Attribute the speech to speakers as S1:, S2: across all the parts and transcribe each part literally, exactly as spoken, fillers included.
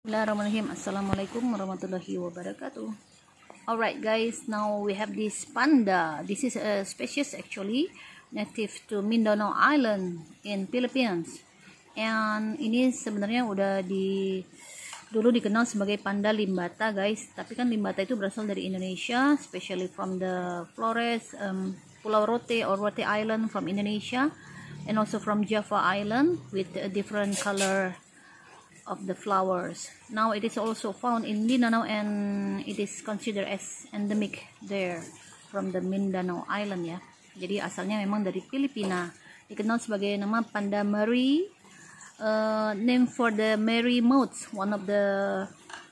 S1: Bismillahirrahmanirrahim. Assalamualaikum warahmatullahi wabarakatuh. Alright guys, now we have this panda. This is a species actually native to Mindanao Island in Philippines. And ini sebenarnya udah di dulu dikenal sebagai panda limbata guys. Tapi kan limbata itu berasal dari Indonesia, especially from the Flores, um, Pulau Rote or Rote Island from Indonesia, and also from Java Island with a different color of the flowers. Now it is also found in Mindanao and it is considered as endemic there from the Mindanao Island ya. Jadi asalnya memang dari Filipina. Dikenal sebagai nama panda Marie, uh, named for the Mary moths, one of the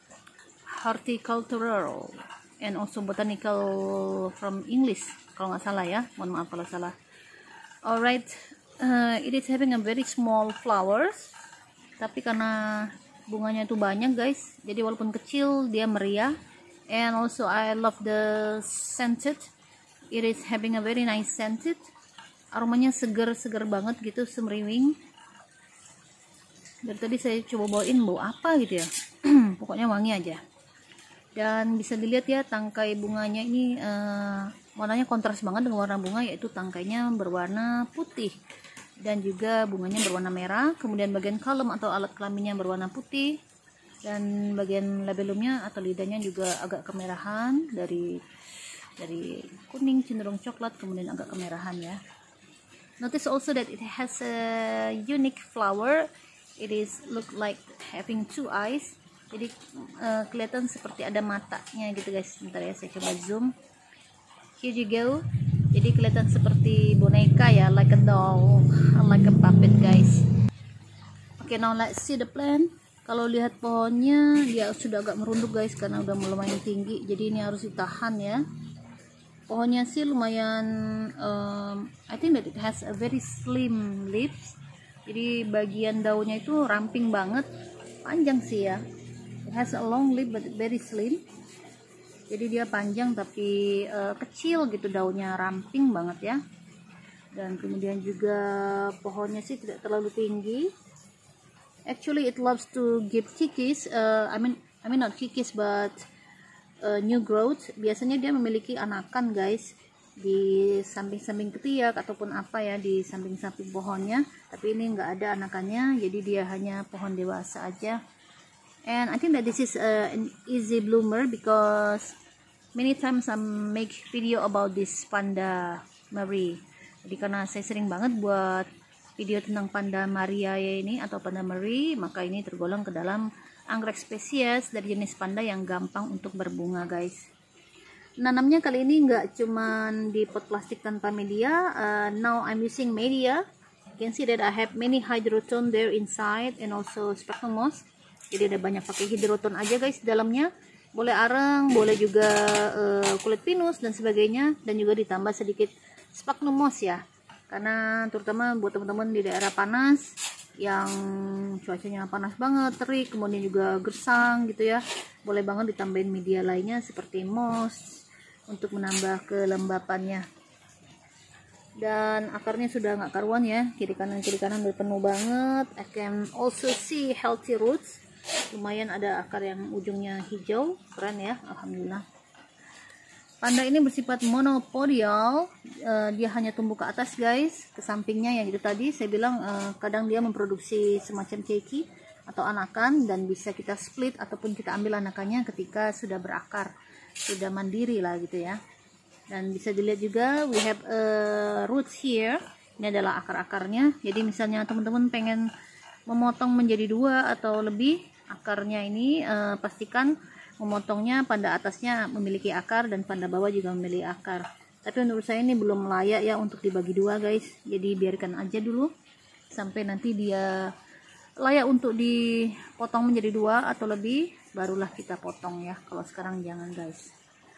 S1: horticultural and also botanical from English kalau nggak salah ya. Mohon maaf kalau salah. Alright, uh, it is having a very small flowers. Tapi karena bunganya itu banyak guys, jadi walaupun kecil dia meriah. And also I love the scented. It is having a very nice scented. Aromanya seger-seger banget gitu, semeriwing. Dari tadi saya coba bawain bau apa gitu ya. Pokoknya wangi aja. Dan bisa dilihat ya, tangkai bunganya ini uh, warnanya kontras banget dengan warna bunga, yaitu tangkainya berwarna putih dan juga bunganya berwarna merah. Kemudian bagian kalem atau alat kelaminnya berwarna putih, dan bagian labellumnya atau lidahnya juga agak kemerahan, dari dari kuning cenderung coklat kemudian agak kemerahan ya. Notice also that it has a unique flower. It is look like having two eyes. Jadi uh, kelihatan seperti ada matanya gitu guys. Bentar ya, saya coba zoom. Here you go. Jadi kelihatan seperti boneka ya, like a doll, like a puppet guys. Oke, okay, now let's see the plant. Kalau lihat pohonnya, dia sudah agak merunduk guys karena udah lumayan tinggi. Jadi ini harus ditahan ya. Pohonnya sih lumayan, um, I think that it has a very slim leaves. Jadi bagian daunnya itu ramping banget, panjang sih ya. It has a long leaf but very slim. Jadi dia panjang tapi uh, kecil gitu, daunnya ramping banget ya. Dan kemudian juga pohonnya sih tidak terlalu tinggi. Actually it loves to give kikis, uh, I mean I mean not kikis but uh, new growth. Biasanya dia memiliki anakan guys di samping-samping ketiak ataupun apa ya, di samping-samping pohonnya. Tapi ini nggak ada anakannya, jadi dia hanya pohon dewasa aja. And I think that this is uh, an easy bloomer because many times I make video about this panda Marie. Jadi karena saya sering banget buat video tentang panda Maria ini atau panda Marie, maka ini tergolong ke dalam anggrek spesies dari jenis panda yang gampang untuk berbunga guys. Nanamnya kali ini nggak cuman di pot plastik tanpa media. Uh, now I'm using media. You can see that I have many hydroton there inside and also sphagnum moss. Jadi ada banyak pakai hidroton aja guys dalamnya. Boleh arang, boleh juga uh, kulit pinus dan sebagainya, dan juga ditambah sedikit sphagnum moss ya. Karena terutama buat teman-teman di daerah panas yang cuacanya panas banget, terik, kemudian juga gersang gitu ya. Boleh banget ditambahin media lainnya seperti moss untuk menambah kelembapannya. Dan akarnya sudah nggak karuan ya, kiri kanan kiri kanan udah penuh banget. I can also see healthy roots. Lumayan ada akar yang ujungnya hijau, keren ya, alhamdulillah. Panda ini bersifat monopodial, uh, dia hanya tumbuh ke atas guys, ke sampingnya yang itu tadi saya bilang, uh, kadang dia memproduksi semacam keki atau anakan, dan bisa kita split ataupun kita ambil anakannya ketika sudah berakar, sudah mandiri lah gitu ya. Dan bisa dilihat juga we have uh, roots here. Ini adalah akar-akarnya. Jadi misalnya teman-teman pengen memotong menjadi dua atau lebih akarnya ini, uh, pastikan memotongnya pada atasnya memiliki akar dan pada bawah juga memiliki akar. Tapi menurut saya ini belum layak ya untuk dibagi dua guys. Jadi biarkan aja dulu sampai nanti dia layak untuk dipotong menjadi dua atau lebih, barulah kita potong ya. Kalau sekarang jangan guys.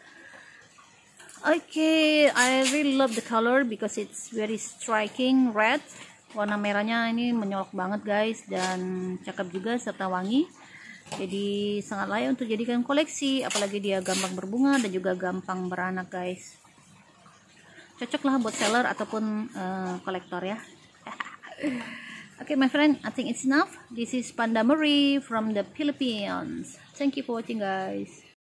S1: Okay, I really love the color because it's very striking red. Warna merahnya ini menyolok banget guys, dan cakep juga serta wangi. Jadi sangat layak untuk jadikan koleksi, apalagi dia gampang berbunga dan juga gampang beranak guys. Cocok lah buat seller ataupun uh, kolektor ya. Okay, my friend, I think it's enough. This is Panda Marie from the Philippines. Thank you for watching, guys.